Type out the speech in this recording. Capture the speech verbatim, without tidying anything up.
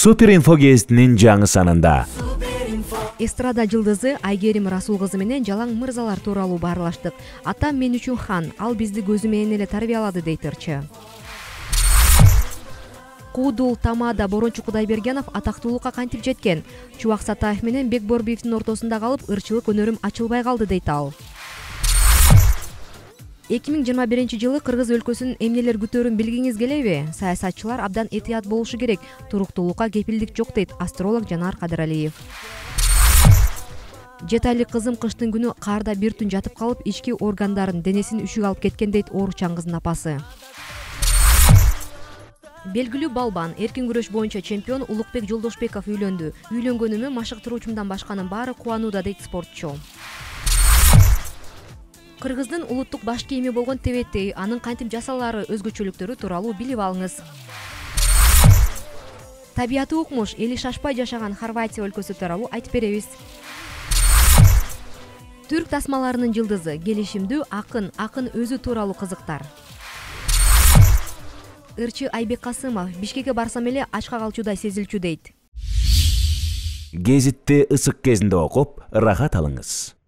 Супер инфо кестинин жаңы санында. Эстрада жылдызы Айгерим Расул кызы менен жалаң мырзалар тууралуу баарлаштык. Атам мен үчүн хан, ал бизди көзү менен эле тарбиялады дейт ырчы. Куудул Тамада Борончу Кудайбергенов атактуулукка кантип жеткен? Чубак Сатаев менен Бек Борбиевдин ортосунда калып, ырчылык өнөрүм ачылбай калды дейт ал. эки миң жыйырма биринчи жылы Кыргыз өлкөсүнүн эмнелер күтөрүн билгиңиз келеби? Саясатчылар абдан этият болушу керек. Туруктуулукка кепилдик жок дейт астролог Жанар Кадыралиев. Жети айлык кызым кыштын күнү карда бир түн жатып калып, ички органдарын, денесин үшүк алып кеткен дейт ооручан кыздын апасы. Белгилүү балбан, эркин күрөш боюнча чемпион Улукбек Жолдошбеков үйлөндү. Үйлөнгөнүмө машыктыруучумдан башканын баары кубанууда дейт спортчу. Кыргыздын улуттук баш кийими болгон тебеттей, анын кантип жасалаары, өзгөчөлүктөрү тууралуу билип алыңыз. Табияты укмуш, эли шашпай жашаган Хорватия өлкөсү тууралуу айтып беребиз. Түрк тасмаларынын жылдызы, келишимдүү акын, акын өзү тууралуу кызыктар. Ырчы Айбек Касымов, Бишкекке барсам эле ачка калчудай сезилчү дейт. Гезитти ысык кезинде окуп, рахат алыңыз.